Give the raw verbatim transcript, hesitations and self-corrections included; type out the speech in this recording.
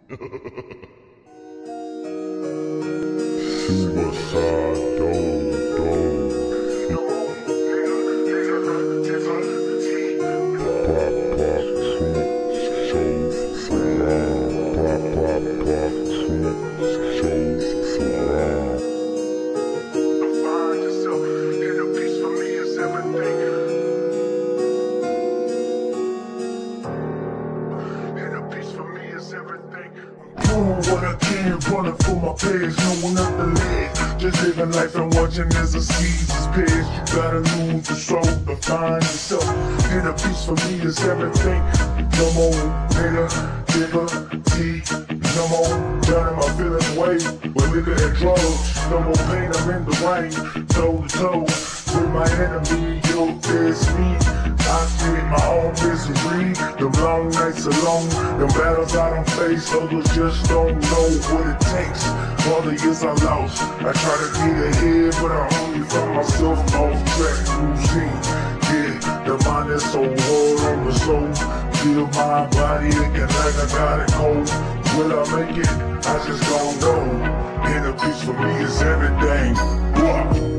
Suicide dog, dog. Pop, pop, show, surround. Pop, pop, pop, show, surround. Find yourself in a piece for me is everything. In a piece for me is everything. Doing what I can, running for my page, no one up the leg. Just living life and watching as a seasons pass. You gotta lose the soul to find yourself. In a piece for me is everything. No more nigga, liberty. No more drowning my feelings away with liquor and drugs. No more pain, I'm in the rain, toe to toe with my enemy. Yo, there's me. I create my own misery. Them long nights alone, them battles I don't face. Others just don't know what it takes. All the years I lost, I try to get ahead, but I only found myself off track routine. Yeah, the mind is so hard on the soul. Feel my body aching like I got it cold. Will I make it? I just don't know. Inner peace for me is everything. Whoa.